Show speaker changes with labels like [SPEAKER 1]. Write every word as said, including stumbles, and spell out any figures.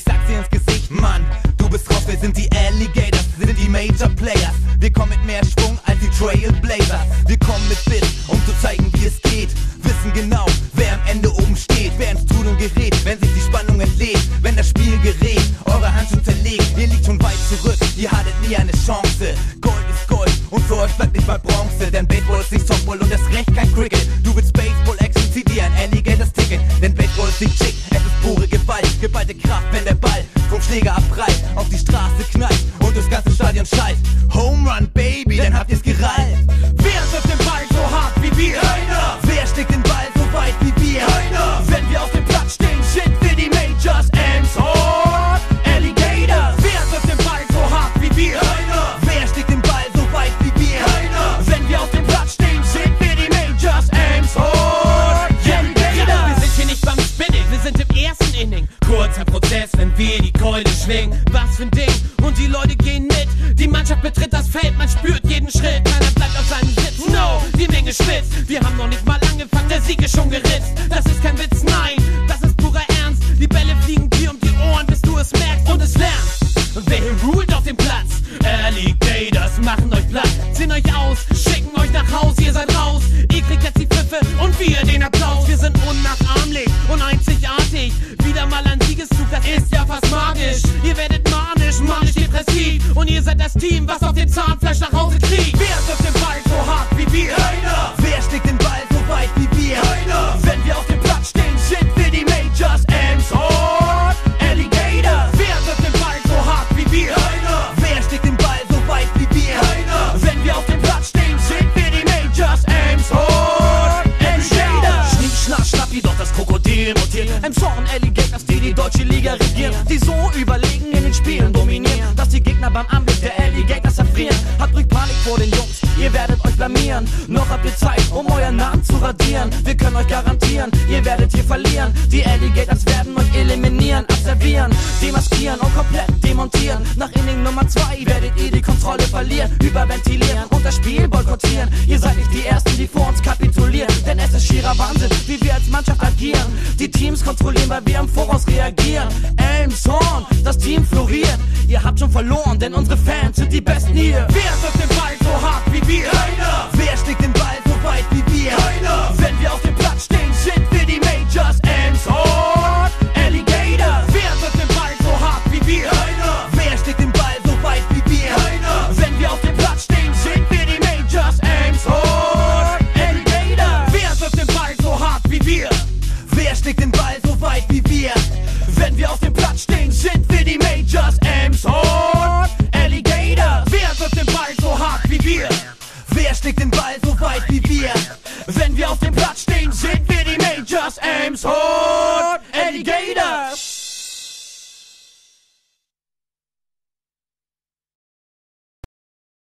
[SPEAKER 1] sag's dir ins Gesicht, Mann, du bist raus, wir sind die Alligators, sind die Major Players. Wir kommen mit mehr Schwung als die Trailblazers. Wir kommen mit Biss, um zu zeigen, wie es geht. Wissen genau, wer am Ende oben steht, wer ins Tun gerät, wenn sich die Spannung entlädt. Wenn das Spiel gerät, eure Hand schon zerlegt. Ihr liegt schon weit zurück, ihr hattet nie eine Chance. Gold ist Gold und für euch bleibt nicht mal Bronze. Denn Baseball ist nicht Softball und das Recht kein Cricket. Du willst Baseball-Action, zieh dir ein Alligators-Ticket. Denn Baseball ist nicht schick, es ist pure Gewalt. Geballte Kraft, wenn der Ball vom Schläger abprallt, auf die Straße knallt und das ganze Stadion schallt. Home Run, Baby, dann habt ihr's gerallt.
[SPEAKER 2] Wer wirft den Ball so hart wie wir?
[SPEAKER 1] Keiner. Wer schlägt den Ball so weit wie wir?
[SPEAKER 2] Keiner. Wenn wir auf dem Platz stehen, sind wir die Majors Elmshorn Alligators. Wer wirft den Ball so hart wie wir?
[SPEAKER 1] Keiner. Wer schlägt den Ball so weit wie wir?
[SPEAKER 2] Keiner. Wenn wir auf dem Platz stehen, sind wir die Majors Elmshorn Alligators.
[SPEAKER 3] Wir sind hier nicht beim Spinning, wir sind im ersten Inning. Kurzer Prozess, wenn wir die Keule schwingen. Was für ein Ding, und die Leute gehen mit. Die Mannschaft betritt das Feld, man spürt jeden Schritt. Keiner bleibt auf seinem Sitz, no, die Menge schwitzt. Wir haben noch nicht mal angefangen, der Sieg ist schon geritzt. Das ist kein Witz, nein, das ist purer Ernst. Die Bälle fliegen dir um die Ohren, bis du es merkst und es lernst. Und wer hier ruht auf dem Platz? Alligators machen euch platt, ziehen euch aus, schicken euch nach Haus, ihr seid raus. Ihr kriegt jetzt die Pfiffe und wir den Applaus. Wir sind unnachahmlich und einzigartig. Wieder mal ein Siegeszug, das ist ja fast magisch. Ihr werdet manisch, manisch depressiv. Und ihr seid das Team, was auf dem Zahnfleisch nach Hause kriegt.
[SPEAKER 2] Wer wirft den Ball so hart wie wir?
[SPEAKER 1] Keiner. Wer schlägt den Ball so weit wie wir?
[SPEAKER 2] Keiner. Wenn wir auf dem Platz stehen, sind wir die Majors Elmshorn Alligators. Wer wirft den Ball so hart wie wir?
[SPEAKER 1] Keiner. Wer schlägt den Ball so weit wie wir?
[SPEAKER 2] Keiner. Wenn wir auf dem Platz stehen, sind wir die Majors Elmshorn Alligators.
[SPEAKER 4] Schnick, schnack, schnappi, doch das Krokodil mutiert. Elmshorn Alligators, die die deutsche Liga regieren, die so überlegen in den Spielen dominieren, dass die Gegner beim Anblick der Alligators erfrieren. Habt ruhig Panik vor den Jungs, ihr werdet euch blamieren. Noch habt ihr Zeit, um euren Namen zu radieren. Wir können euch garantieren, ihr werdet hier verlieren. Die Alligators werden euch eliminieren, abservieren, demaskieren und komplett demontieren. Nach Inning Nummer zwei werdet ihr die Kontrolle verlieren, überventilieren und das Spiel boykottieren. Ihr seid nicht die Ersten, die vor uns kapitulieren, denn es ist schierer Wahnsinn, wie wir als Mannschaft agieren. Die Teams kontrollieren, weil wir im Voraus reagieren. Elmshorn, das Team floriert. Ihr habt schon verloren, denn unsere Fans sind die Besten hier.
[SPEAKER 2] Wer wirft den Ball so hart wie wir?
[SPEAKER 1] Keiner.